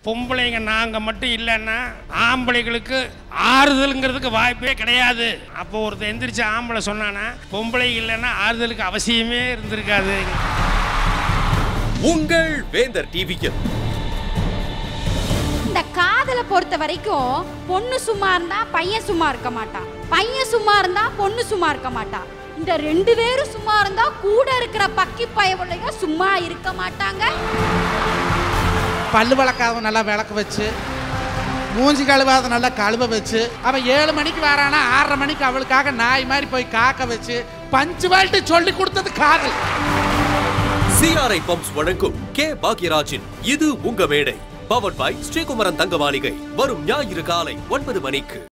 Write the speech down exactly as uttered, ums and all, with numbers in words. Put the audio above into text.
பொம்பளைங்க நாங்கள் மட்டும் இல்லைன்னா ஆம்பளைகளுக்கு ஆறுதலுங்கிறதுக்கு வாய்ப்பே கிடையாது. அப்போ ஒருத்தர் எந்திரிச்சு ஆம்பளை சொன்னானா பொம்பளை இல்லைன்னா ஆறுதலுக்கு அவசியமே இருந்திருக்காது. உங்கள் வேந்தர் டிவியில் இந்த காதலை பொறுத்த வரைக்கும் பொண்ணு சும்மா இருந்தா பையன் சும்மா இருக்க மாட்டான், பையன் சும்மா இருந்தா பொண்ணு சும்மா இருக்க மாட்டா. இந்த ரெண்டு பேரும் சும்மா இருந்தா கூட இருக்கிற பக்கி பயவுலைங்க சும்மா இருக்க மாட்டாங்க. பல்லு வளர்க்காத நல்லா விளக்க வச்சு, மூஞ்சி கழுவாத நல்லா கழுவ வச்சு, அவன் ஏழு மணிக்கு வரானா ஆறரை மணிக்கு அவளுக்காக நாய் மாதிரி போய் காக்க வச்சு பஞ்சுவாலிட்டி சொல்லி கொடுத்தது காதல். சிஆர்ஐ பம்ப்ஸ் வழங்கும் கே பாக்யராஜின் இது உங்க மேடை. பவர்ட் பை ஸ்ரீகுமரன் தங்க மாளிகை. வரும் ஞாயிறு காலை ஒன்பது மணிக்கு.